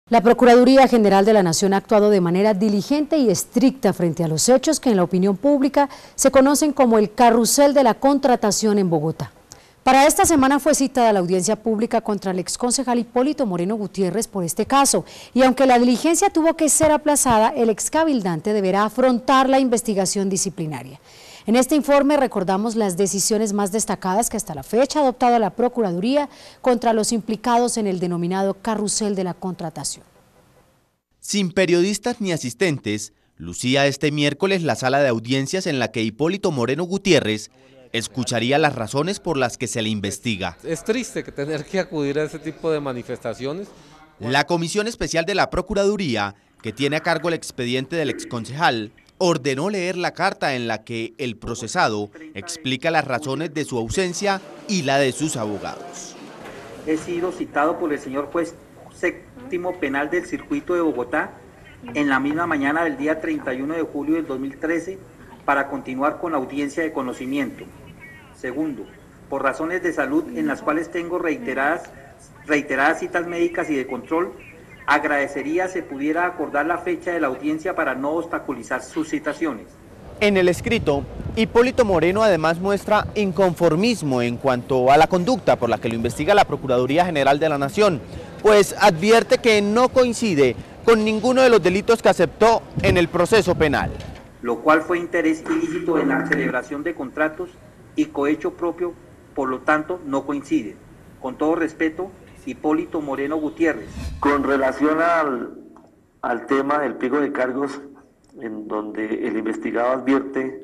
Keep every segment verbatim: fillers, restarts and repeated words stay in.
La Procuraduría General de la Nación ha actuado de manera diligente y estricta frente a los hechos que en la opinión pública se conocen como el carrusel de la contratación en Bogotá. Para esta semana fue citada la audiencia pública contra el exconcejal Hipólito Moreno Gutiérrez por este caso, y aunque la diligencia tuvo que ser aplazada, el excabildante deberá afrontar la investigación disciplinaria. En este informe recordamos las decisiones más destacadas que hasta la fecha ha adoptado la Procuraduría contra los implicados en el denominado carrusel de la contratación. Sin periodistas ni asistentes, lucía este miércoles la sala de audiencias en la que Hipólito Moreno Gutiérrez escucharía las razones por las que se le investiga. Es triste que tener que acudir a ese tipo de manifestaciones. La Comisión Especial de la Procuraduría, que tiene a cargo el expediente del exconcejal, ordenó leer la carta en la que el procesado explica las razones de su ausencia y la de sus abogados. He sido citado por el señor juez séptimo penal del circuito de Bogotá en la misma mañana del día treinta y uno de julio del dos mil trece para continuar con la audiencia de conocimiento. Segundo, por razones de salud en las cuales tengo reiteradas, reiteradas citas médicas y de control, agradecería se pudiera acordar la fecha de la audiencia para no obstaculizar sus citaciones. En el escrito, Hipólito Moreno además muestra inconformismo en cuanto a la conducta por la que lo investiga la Procuraduría General de la Nación, pues advierte que no coincide con ninguno de los delitos que aceptó en el proceso penal. Lo cual fue interés ilícito en la celebración de contratos y cohecho propio, por lo tanto no coincide. Con todo respeto, Hipólito Moreno Gutiérrez. Con relación al, al tema del pliego de cargos, en donde el investigado advierte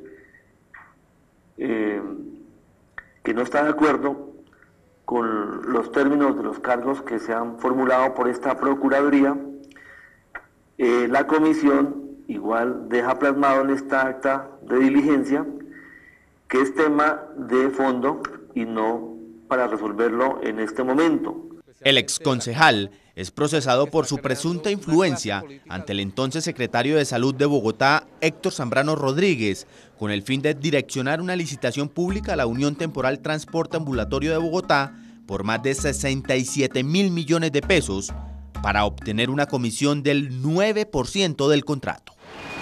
eh, que no está de acuerdo con los términos de los cargos que se han formulado por esta Procuraduría, eh, la comisión igual deja plasmado en esta acta de diligencia que es tema de fondo y no para resolverlo en este momento. El exconcejal es procesado por su presunta influencia ante el entonces secretario de Salud de Bogotá, Héctor Zambrano Rodríguez, con el fin de direccionar una licitación pública a la Unión Temporal Transporte Ambulatorio de Bogotá por más de sesenta y siete mil millones de pesos para obtener una comisión del nueve por ciento del contrato.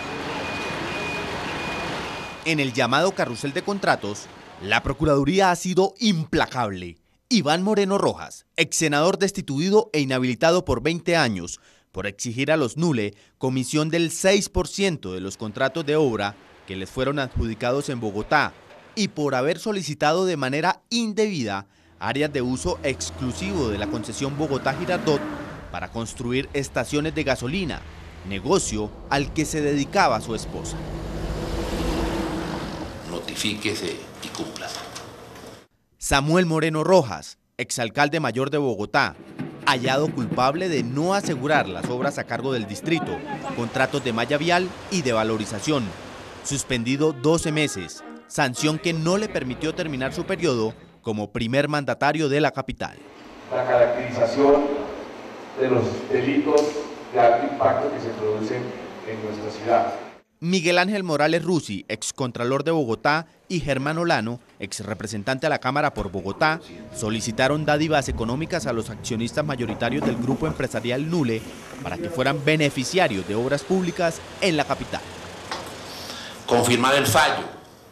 En el llamado carrusel de contratos, la Procuraduría ha sido implacable. Iván Moreno Rojas, ex senador destituido e inhabilitado por veinte años, por exigir a los NULE comisión del seis por ciento de los contratos de obra que les fueron adjudicados en Bogotá y por haber solicitado de manera indebida áreas de uso exclusivo de la concesión Bogotá-Girardot para construir estaciones de gasolina, negocio al que se dedicaba su esposa. Notifíquese y cumpla. Samuel Moreno Rojas, exalcalde mayor de Bogotá, hallado culpable de no asegurar las obras a cargo del distrito, contratos de malla vial y de valorización, suspendido doce meses, sanción que no le permitió terminar su periodo como primer mandatario de la capital. La caracterización de los delitos de alto impacto que se producen en nuestra ciudad. Miguel Ángel Morales Rusi, excontralor de Bogotá, y Germán Olano, ex representante a la Cámara por Bogotá, solicitaron dádivas económicas a los accionistas mayoritarios del grupo empresarial NULE para que fueran beneficiarios de obras públicas en la capital. Confirmar el fallo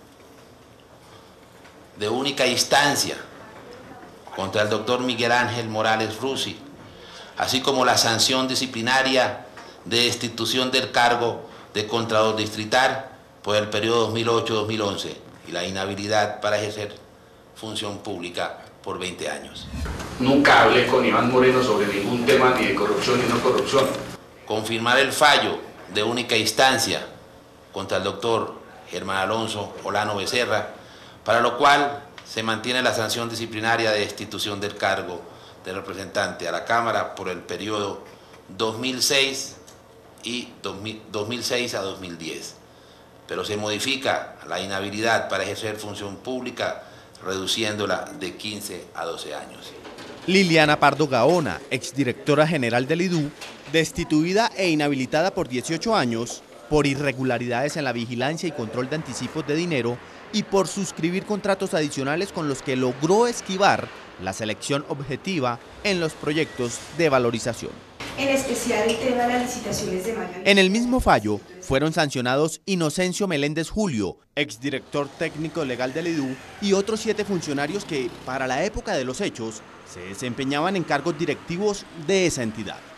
de única instancia contra el doctor Miguel Ángel Morales Rusi, así como la sanción disciplinaria de destitución del cargo de Contralor Distrital por el periodo dos mil ocho a dos mil once y la inhabilidad para ejercer función pública por veinte años. Nunca hablé con Iván Moreno sobre ningún tema ni de corrupción ni no corrupción. Confirmar el fallo de única instancia contra el doctor Germán Alonso Olano Becerra, para lo cual se mantiene la sanción disciplinaria de destitución del cargo de representante a la Cámara por el periodo dos mil seis y dos mil seis a dos mil diez, pero se modifica la inhabilidad para ejercer función pública reduciéndola de quince a doce años. Liliana Pardo Gaona, exdirectora general del I D U, destituida e inhabilitada por dieciocho años por irregularidades en la vigilancia y control de anticipos de dinero y por suscribir contratos adicionales con los que logró esquivar la selección objetiva en los proyectos de valorización. en especial el tema de las licitaciones de malla. En el mismo fallo fueron sancionados Inocencio Meléndez Julio, exdirector técnico legal del I D U, y otros siete funcionarios que, para la época de los hechos, se desempeñaban en cargos directivos de esa entidad.